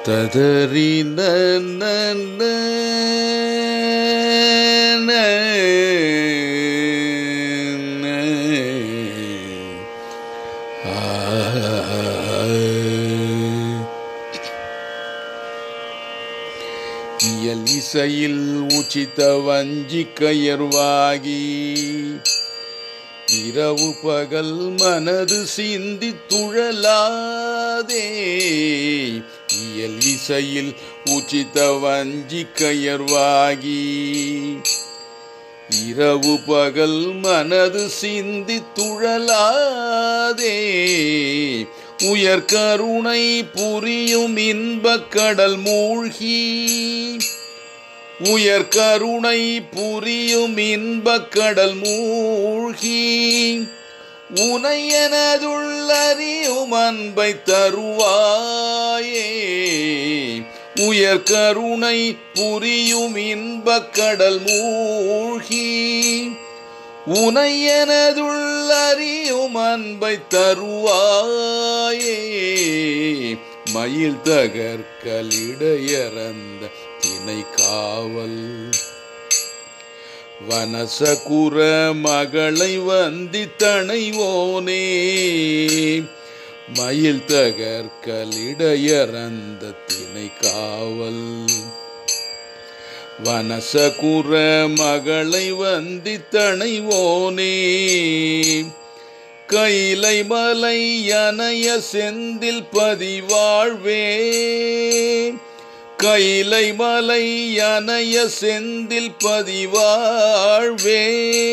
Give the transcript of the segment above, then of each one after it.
ததறி இயல் இசையில் உச்சித வஞ்சி கயர்வாகி இரவு பகல் மனது சிந்தி துழலாதே. இயல் இசையில் உச்சித வஞ்சி கயர்வாகி இரவு பகல் மனது சிந்தி துழலாதே. உயர் கருணை புரியும் இன்பக் கடல் மூழ்கி உயர் கருணை புரியும் இன்பக் கடல் மூழ்கி உனை எனதுள்ளறியும் அன்பை தருவாயே. உயர் கருணை புரியும் இன்பக் கடல் மூழ்கி உனை எனதுள்ளறியும் அன்பை தருவாயே. மயில் தகர்கலிடையறந்த தினை காவல் வனசகுர மகளை வந்தி தணைவோனே. மயில் தகர்கலிடையறந்த தினை காவல் வனசகுர மகளை வந்தி தணைவோனே. கைலை மலை அணைய செந்தில் பதிவாழ்வே. கைலை மலை அணைய செந்தில் பதிவாழ்வே.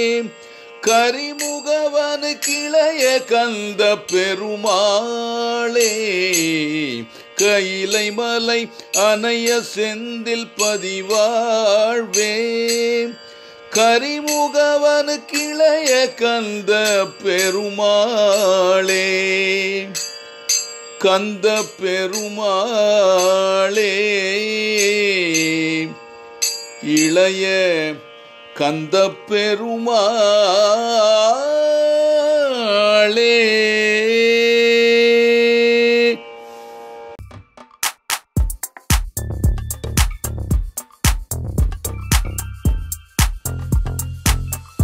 கரிமுகவனு கிளைய கந்த பெருமாளே. கைலை மலை அணைய செந்தில் பதிவாழ்வே. கரிமுகவனு கிளைய கந்த பெருமாளே. கந்த பெருமாளே இளைய கந்த பெருமாளே.